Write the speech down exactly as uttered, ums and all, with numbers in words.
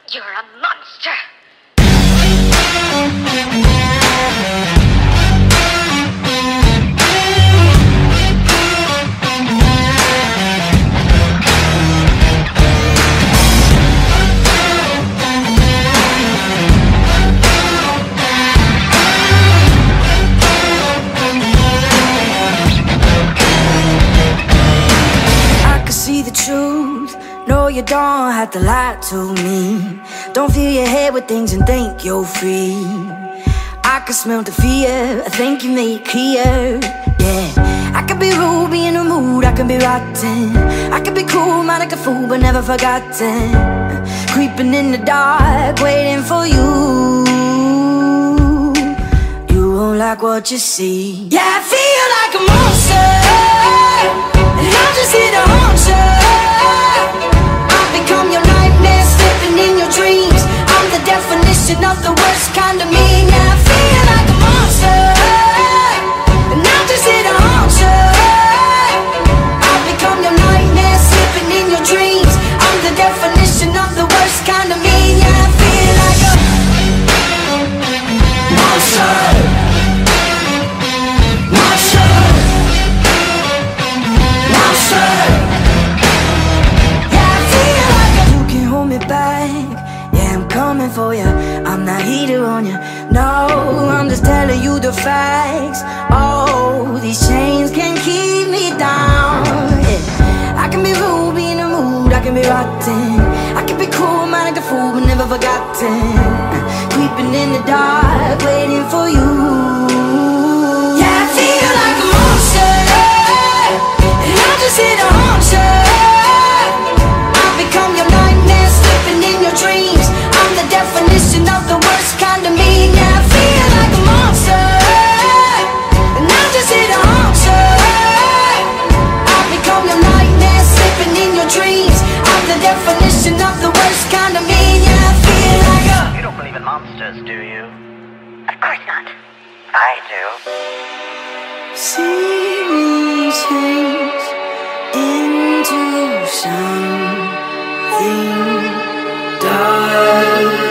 You're a monster! See the truth, no you don't have to lie to me. Don't fill your head with things and think you're free. I can smell the fear, I think you made it clear. Yeah, I could be rude, be in a mood, I can be rotten. I could be cool, mind like a fool, but never forgotten. Creeping in the dark, waiting for you. You won't like what you see. Yeah, I feel like a monster, and I'm just here to haunt you. I've become your nightmare, slipping in your dreams. I'm the definition of the worst kind of me. Yeah, I feel like a monster, and I'm just here to haunt you. I've become your nightmare, slipping in your dreams. I'm the definition of the worst kind of me. Yeah, I feel like a monster. Coming for you, I'm not here to warn you. No, I'm just telling you the facts. Oh, these chains can keep me down. Yeah. I can be rude, be in the mood, I can be rotten. I can be cool, mind like a fool, but never forgotten. Creeping in the dark, waiting for you. Yeah, I feel like a monster, and I'm just here to haunt you. I've become your nightmare, slipping in your dreams. I'm the definition of the worst kind of me. Yeah, I feel like a monster, and I'm just here to haunt you. I've become your nightmare, slipping in your dreams. I'm the definition of the worst kind of me. Yeah, I feel like a... You don't believe in monsters, do you? Of course not. I do. See me change into something dark.